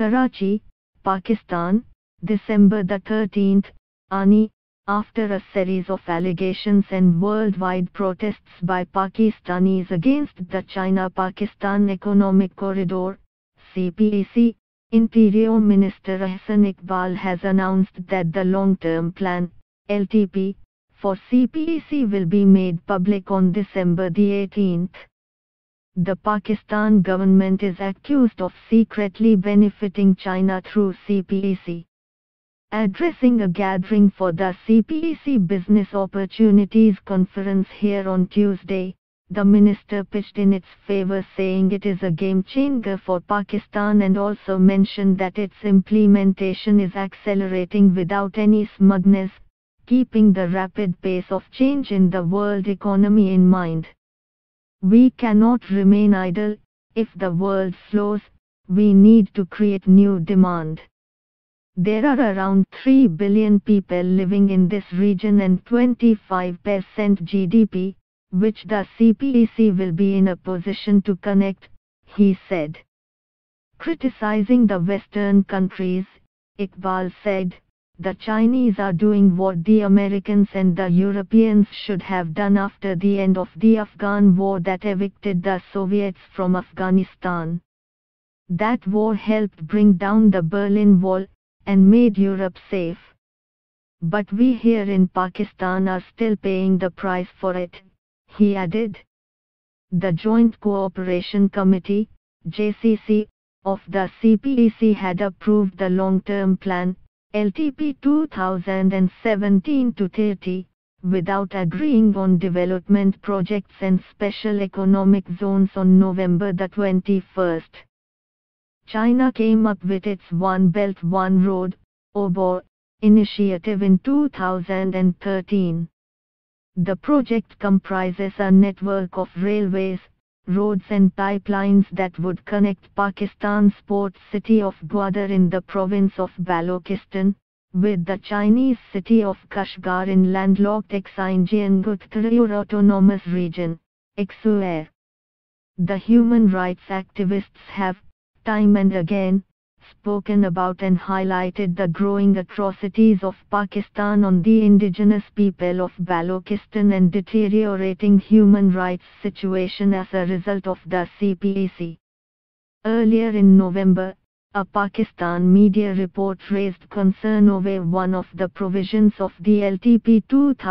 Karachi, Pakistan, December the 13th, ANI, after a series of allegations and worldwide protests by Pakistanis against the China-Pakistan Economic Corridor, CPEC, Interior Minister Ahsan Iqbal has announced that the long-term plan, LTP, for CPEC will be made public on December the 18th. The Pakistan government is accused of secretly benefiting China through CPEC. Addressing a gathering for the CPEC Business Opportunities Conference here on Tuesday, the minister pitched in its favor, saying it is a game changer for Pakistan, and also mentioned that its implementation is accelerating without any smugness, keeping the rapid pace of change in the world economy in mind. We cannot remain idle. If the world slows, we need to create new demand. There are around 3 billion people living in this region and 25% GDP, which the CPEC will be in a position to connect, he said. Criticizing the Western countries, Iqbal said, the Chinese are doing what the Americans and the Europeans should have done after the end of the Afghan war that evicted the Soviets from Afghanistan. That war helped bring down the Berlin Wall and made Europe safe. But we here in Pakistan are still paying the price for it, he added. The Joint Cooperation Committee, JCC, of the CPEC had approved the long-term plan, LTP 2017-30, without agreeing on development projects and special economic zones on November the 21st. China came up with its One Belt One Road, OBOR, initiative in 2013. The project comprises a network of railways, roads and pipelines that would connect Pakistan's port city of Gwadar in the province of Balochistan, with the Chinese city of Kashgar in landlocked Xinjiang Uyghur Autonomous Region, XUR. The human rights activists have, time and again, spoken about and highlighted the growing atrocities of Pakistan on the indigenous people of Balochistan and deteriorating human rights situation as a result of the CPEC. Earlier in November, a Pakistan media report raised concern over one of the provisions of the LTP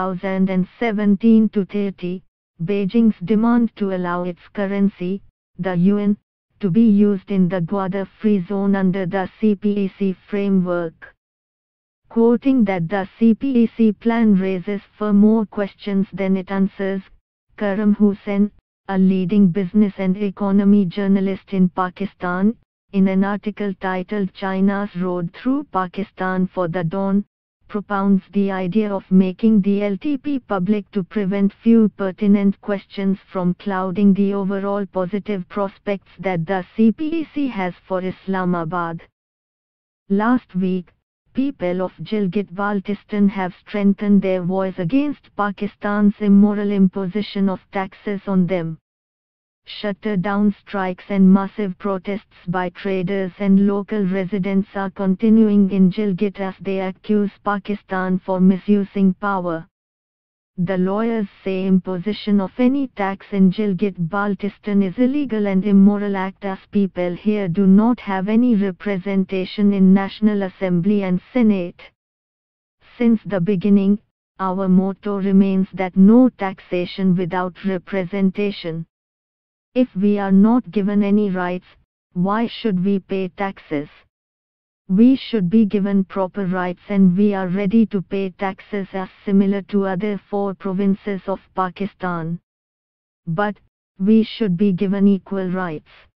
2017-30, Beijing's demand to allow its currency, the yuan, to be used in the Gwadar Free Zone under the CPEC framework. Quoting that the CPEC plan raises far more questions than it answers, Karam Hussain, a leading business and economy journalist in Pakistan, in an article titled China's Road Through Pakistan for the Dawn, propounds the idea of making the LTP public to prevent few pertinent questions from clouding the overall positive prospects that the CPEC has for Islamabad. Last week, people of Gilgit-Baltistan have strengthened their voice against Pakistan's immoral imposition of taxes on them. Shutter-down strikes and massive protests by traders and local residents are continuing in Gilgit as they accuse Pakistan for misusing power. The lawyers say imposition of any tax in Gilgit-Baltistan is illegal and immoral act, as people here do not have any representation in National Assembly and Senate. Since the beginning, our motto remains that no taxation without representation. If we are not given any rights, why should we pay taxes? We should be given proper rights, and we are ready to pay taxes as similar to other 4 provinces of Pakistan. But, we should be given equal rights.